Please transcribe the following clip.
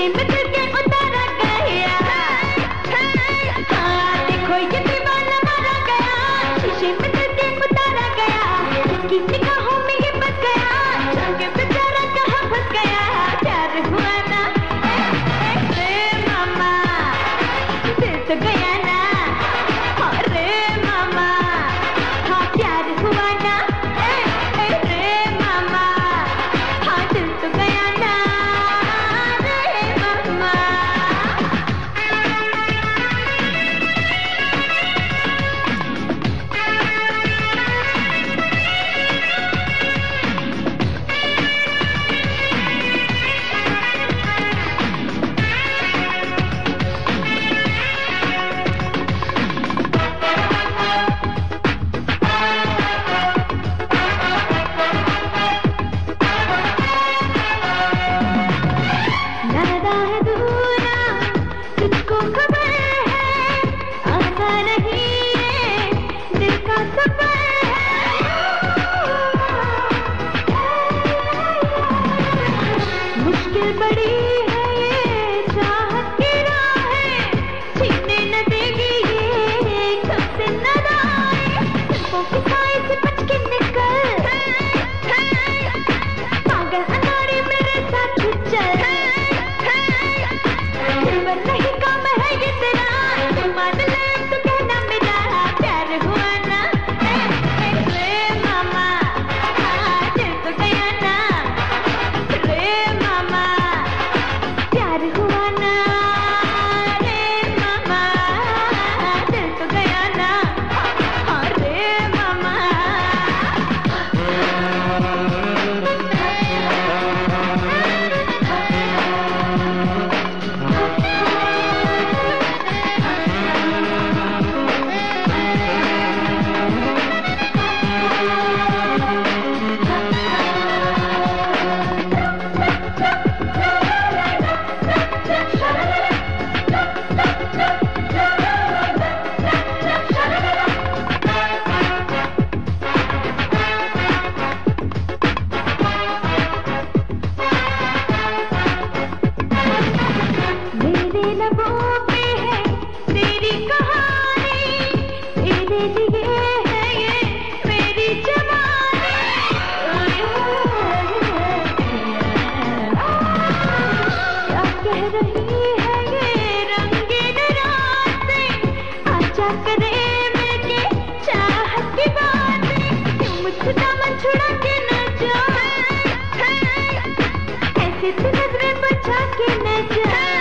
शीशे में दिल के उतारा गया। हाँ देखो ये दीवाना मारा गया, शीशे में दिल के उतारा गया। इसकी निगाहों में ये बस गया, जाके बेचारा कहाँ फंस गया। प्यार हुआ ना रे मामा, दिल तो गया ना। अरे मामा हाँ प्यार हुआ ना रे मामा, हाँ दिल तो गया ना रे मामा। ज्यादा है दूरा तुझको खबर है, आसा नहीं ये दिल का सफर है। मुश्किल बड़ी है ये चाहत की राहें, छीनने न देगी ये तुमसे नादाएं। तुमको किसाए से बच के निकल, पागल अनाड़ी मेरे साथ चल। नहीं काम है ये तेरा, मान ले तो कहना मेरा। प्यार हुआ ना रे मामा, हाँ दिल तो गया ना रे मामा। प्यार हुआ ना रे मामा, दिल तो गया ना हाँ रे मामा। मेरे लबों पे है तेरी कहानी, तेरे लिए है ये मेरी जवानी। क्या कह रही है ये रंगीन रातें, आजा करे मिलके चाहत की बातें। क्यों मुझसे दामन छुड़ा के न जा, ऐसे से नजरें बचा के न जा।